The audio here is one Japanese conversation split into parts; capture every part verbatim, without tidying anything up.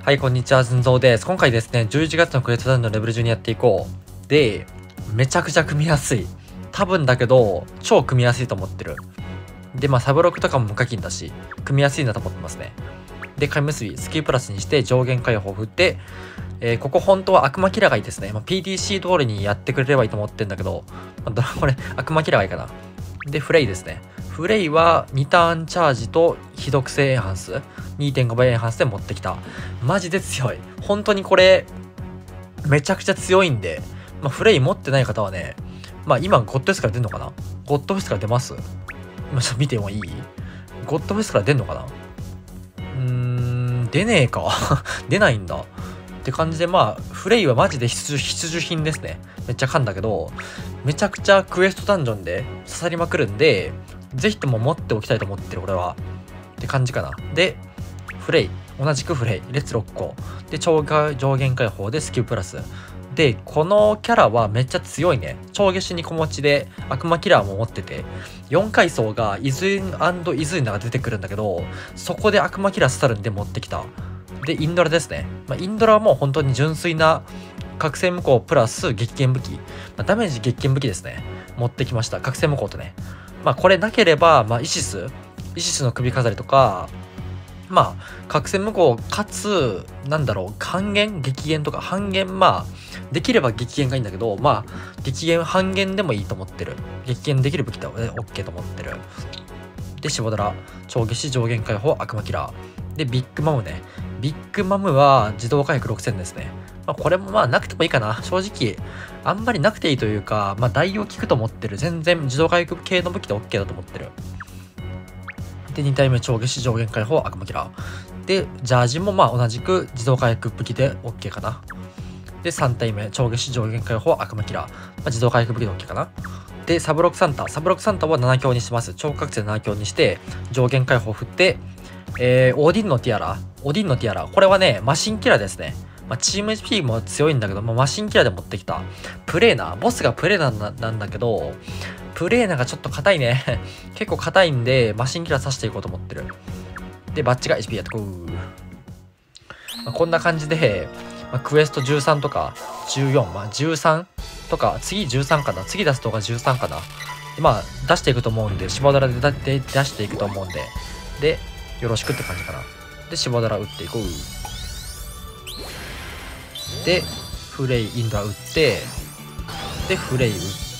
はい、こんにちは、ずんぞうです。今回ですね、じゅういちがつのクエストダウンのレベルじゅうにやっていこう。で、めちゃくちゃ組みやすい。多分だけど、超組みやすいと思ってる。で、まあ、サブロックとかも無課金だし、組みやすいなと思ってますね。で、紙結び、スキルプラスにして上限解放を振って、えー、ここ本当は悪魔キラがいいですね。まあ、ピーティーシー 通りにやってくれればいいと思ってんだけど、まあ、これ、悪魔キラがいいかな。で、フレイですね。フレイはにターンチャージと非毒性エンハンス にてんご 倍エンハンスで持ってきた。マジで強い。本当にこれめちゃくちゃ強いんで、まあ、フレイ持ってない方はね、まあ今ゴッドフェスから出んのかな。ゴッドフェスから出ます。今ちょっと見てもいい？ゴッドフェスから出んのかな。うーん、出ねえか出ないんだって感じで、まあフレイはマジで必需必需品ですね。めっちゃ噛んだけど、めちゃくちゃクエストダンジョンで刺さりまくるんで、ぜひとも持っておきたいと思ってる俺はって感じかな。で、フレイ、同じくフレイ、列ろっこで超上限解放でスキルプラスで、このキャラはめっちゃ強いね。超下手に小持ちで悪魔キラーも持ってて、よん階層がイズイン&イズイナが出てくるんだけど、そこで悪魔キラー刺さるんで持ってきた。で、インドラですね。まあ、インドラはもう本当に純粋な覚醒無効プラス激剣武器、まあ、ダメージ激剣武器ですね。持ってきました。覚醒無効とね。まあこれなければ、まあイシス、イシスの首飾りとか、まあ覚醒無効かつ、なんだろう、半減激減とか半減、まあできれば激減がいいんだけど、まあ激減半減でもいいと思ってる。激減できる武器だよね、OK と思ってる。で、シボドラ、超下死上限解放悪魔キラー。で、ビッグマムね。ビッグマムは自動回復ろくせんですね。まあ、これもまあなくてもいいかな。正直、あんまりなくていいというか、まあ代用効くと思ってる。全然自動回復系の武器で OK だと思ってる。で、に体目超下死上限解放悪魔キラー。で、ジャージもまあ同じく自動回復武器で OK かな。で、さん体目超下死上限解放悪魔キラー。まあ、自動回復武器で OK かな。で、サブロックサンタ。サブロックサンタはなな強にします。超覚醒なな強にして、上限解放を振って、えー、オーディンのティアラ。オーディンのティアラ。これはね、マシンキラーですね。まあ、チーム エイチピー も強いんだけど、まあ、マシンキラーで持ってきた。プレーナー。ボスがプレーナーなんだけど、プレーナーがちょっと硬いね。結構硬いんで、マシンキラー刺していこうと思ってる。で、バッチが エイチピー やってこう。まあ、こんな感じで、まあ、クエストじゅうさんとかじゅうよん、まあ、じゅうさんとか、次じゅうさんかな。次出す動画じゅうさんかな。でまあ、出していくと思うんで、シボドラで出していくと思うんで、で、よろしくって感じかな。で、シボドラ打っていこう。で、フレイ、インドラ打って、で、フレイ打って、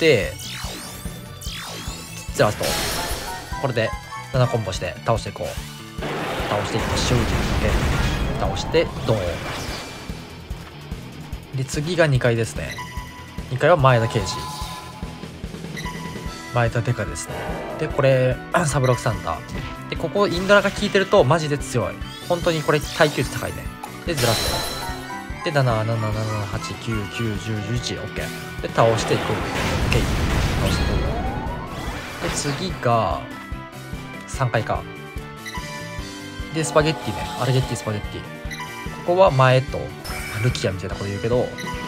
ゼラスト。これでななコンボして倒していこう。倒していきましょう。倒して、ドーン。で、次がにかいですね。にかいは前田刑事。前田デカですね。で、これ、サブロックサンタ。で、ここインドラが効いてるとマジで強い。本当にこれ耐久値高いね。で、ずらすと。で、なな、なな、なな、はち、きゅう、きゅう、じゅう、じゅういち、オッケー。で、倒していく。オッケー。倒していく。で、次が、さんかいか。で、スパゲッティね。アルゲッティ、スパゲッティ。ここは前と、ルキアみたいなこと言うけど、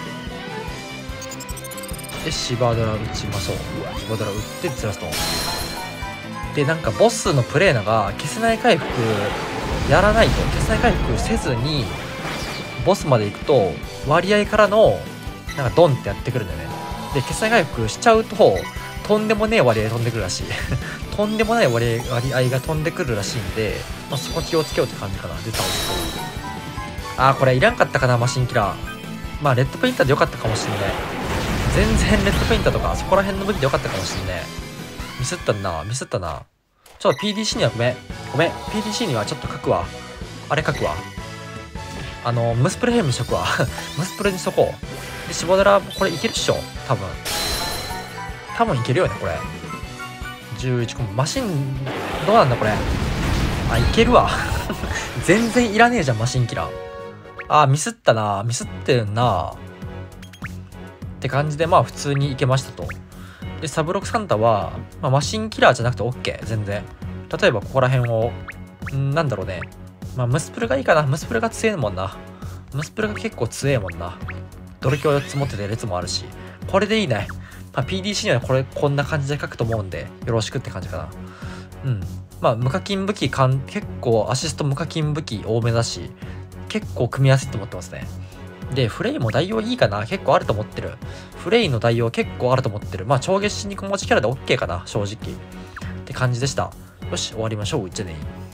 で、シバドラ打ちましょう。シバドラ打って、ずらすと。で、なんかボスのプレーナが消せない回復やらないと、消せない回復せずにボスまで行くと割合からのなんかドンってやってくるんだよね。で、消せない回復しちゃうととんでもねえ割合飛んでくるらしいとんでもない割合割合が飛んでくるらしいんで、まあ、そこ気をつけようって感じかな。で、倒すと、あーこれいらんかったかな。マシンキラー、まあレッドペインターでよかったかもしんない。全然レッドペインターとかそこら辺の武器でよかったかもしんない。ミスったな、ミスったな。ちょっと ピーディーシー にはごめん。ごめん。ピーディーシー にはちょっと書くわ。あれ書くわ。あの、ムスプレヘムにしとくわ。ムスプレにしとこう。で、シボドラ、これいけるっしょ多分。多分いけるよね、これ。じゅういちコンボ。マシン、どうなんだ、これ。あ、いけるわ。全然いらねえじゃん、マシンキラー。あ、ミスったな。ミスってるな。って感じで、まあ、普通にいけましたと。で、サブロックサンタは、まあ、マシンキラーじゃなくて OK、全然。例えばここら辺を、んなんだろうね。まあ、ムスプルがいいかな。ムスプルが強いもんな。ムスプルが結構強いもんな。ドル強よっつ持ってて列もあるし。これでいいね。まあ、ピーディーシー にはこれ、こんな感じで書くと思うんで、よろしくって感じかな。うん。まあ、無課金武器かん、結構アシスト無課金武器多めだし、 結構組みやすいと思ってますね。で、フレイも代用いいかな、結構あると思ってる。フレイの代用結構あると思ってる。まあ、超月死肉持ちキャラで OK かな、正直。って感じでした。よし、終わりましょう。じゃあね。